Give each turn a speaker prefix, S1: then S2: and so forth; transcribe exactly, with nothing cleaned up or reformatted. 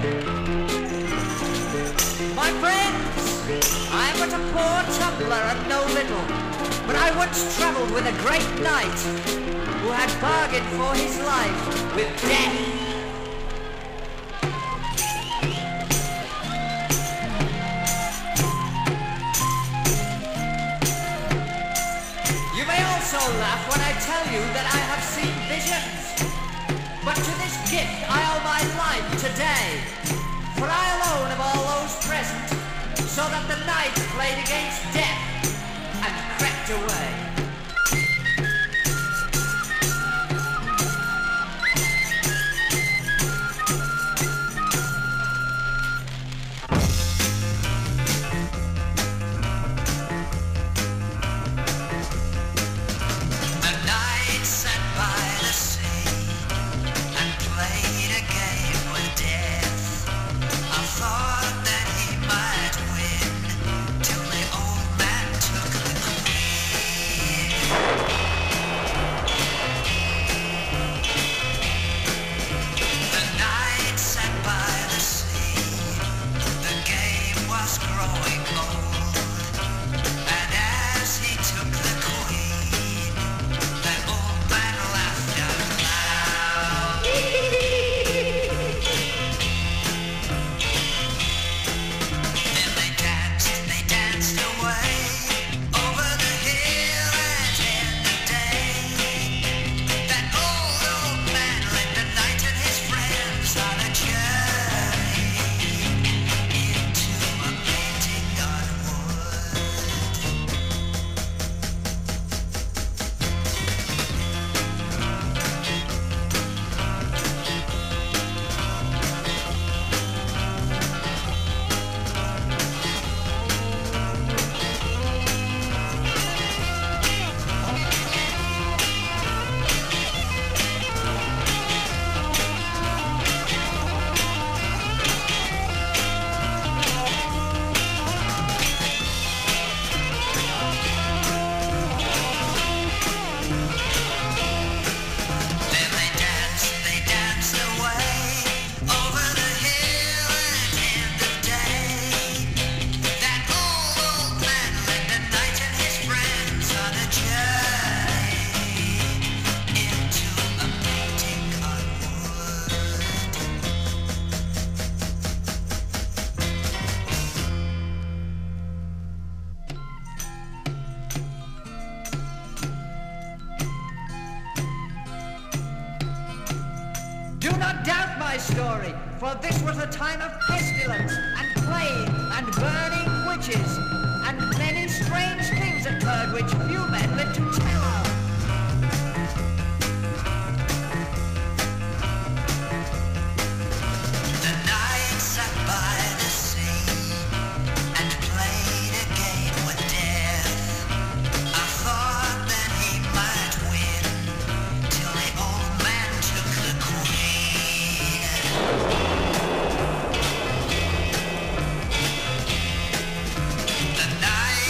S1: My friends, I'm but a poor tumbler and no little, but I once travelled with a great knight who had bargained for his life with death. You may also laugh when I tell you that I have seen visions, but to this gift I owe my life today, for I alone of all those present saw that the knight played against death and crept away. Do not doubt my story, for this was a time of pestilence and plague and burning witches, and many strange things occurred which few men lived to tell of. The knight sat by the sea and played a game with death. I thought that he might win till the old man took the queen. The night